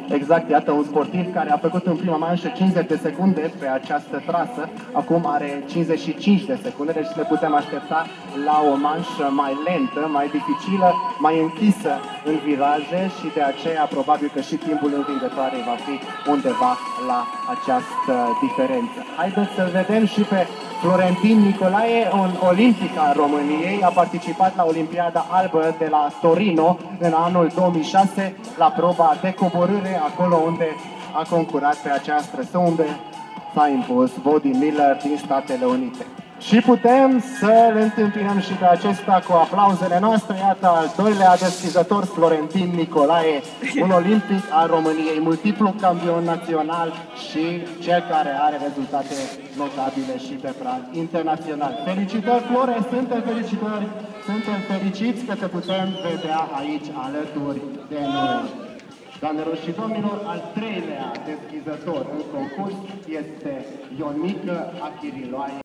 Exact, iată un sportiv care a făcut în prima manșă 50 de secunde pe această trasă, acum are 55 de secunde, deci ne putem aștepta la o manșă mai lentă, mai dificilă, mai închisă în viraje și de aceea probabil că și timpul învingătoarei va fi undeva la această diferență. Haideți să vedem și pe Florentin Nicolae, un olimpic al României, a participat la Olimpiada Albă de la Torino în anul 2006 la proba de coborâre, acolo unde a concurat pe această trăsă, unde s-a impus Body Miller din Statele Unite. Și putem să-l întâmpinăm și pe acesta cu aplauzele noastre. Iată al doilea deschizător, Florentin Nicolae, un olimpic al României, multiplu campion național și cel care are rezultate notabile și pe plan internațional. Felicitări, Flore, suntem fericiți că te putem vedea aici alături de noi. Doamnelor și domnilor, al treilea deschizător în concurs este Ionică Achiriloae.